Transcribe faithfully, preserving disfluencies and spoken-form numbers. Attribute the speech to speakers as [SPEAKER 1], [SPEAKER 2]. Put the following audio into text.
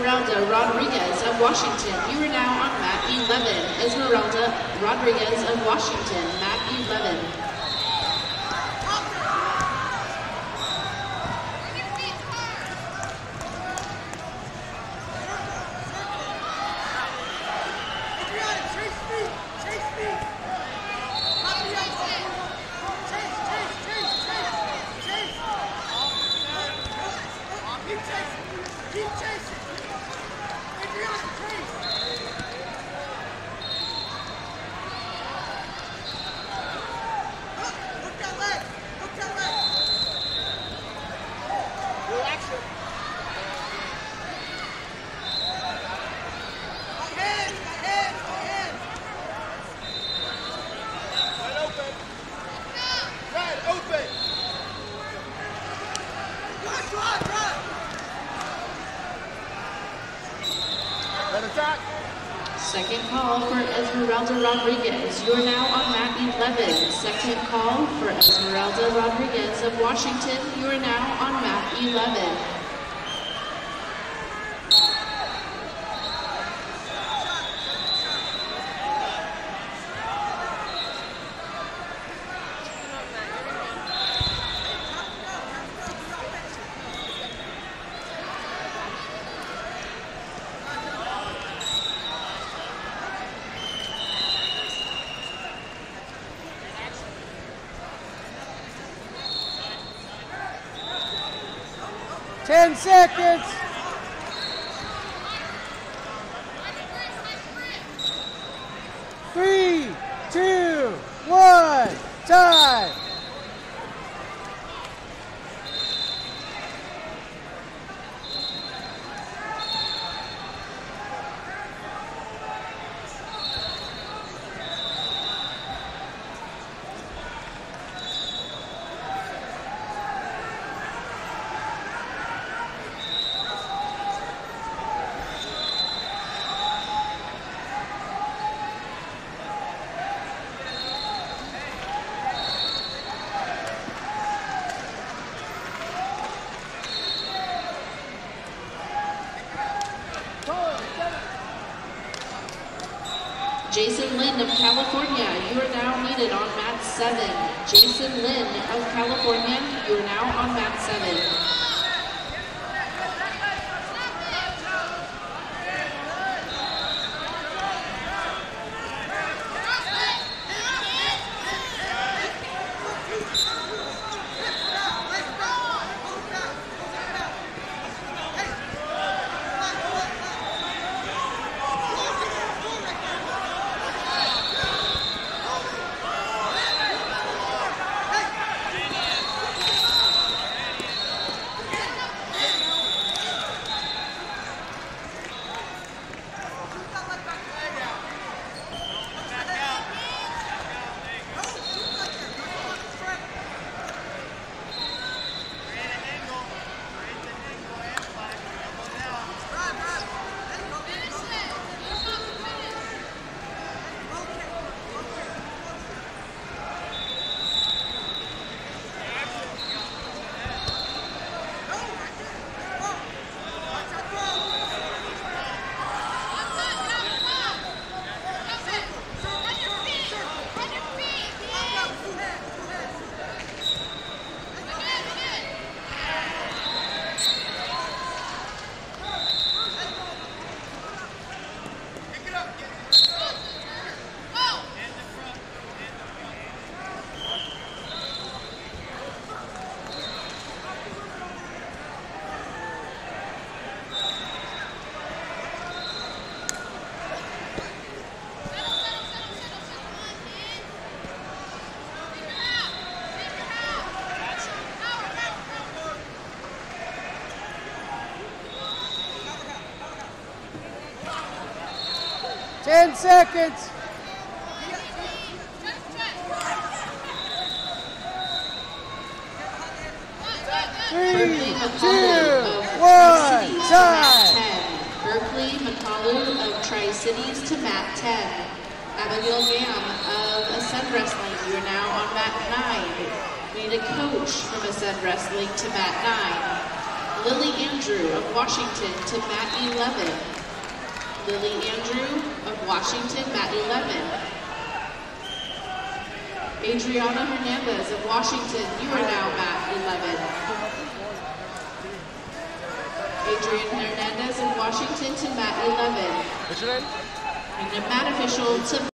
[SPEAKER 1] Esmeralda Rodriguez of Washington. You are now on mat eleven. Esmeralda Rodriguez of Washington, mat eleven. Second call for Esmeralda Rodriguez. You are now on mat eleven. Second call for Esmeralda Rodriguez of Washington. You are now on mat eleven.
[SPEAKER 2] Ten seconds. Three, two, one, time.
[SPEAKER 1] Jason Lynn of California, you are now needed on mat seven. Jason Lynn of California, you are now on mat seven.
[SPEAKER 2] Ten seconds. Three, two, one, time.
[SPEAKER 1] Berkeley McCallum of Tri-Cities to mat ten. Abigail Gam of Ascend Wrestling, you are now on mat nine. We need a coach from Ascend Wrestling to mat nine. Lily Andrew of Washington to mat eleven. Lily Andrew of Washington, mat eleven. Adriana Hernandez of Washington, you are now mat eleven. Adrian Hernandez of Washington to mat eleven.
[SPEAKER 2] What's your name?
[SPEAKER 1] And the mat official to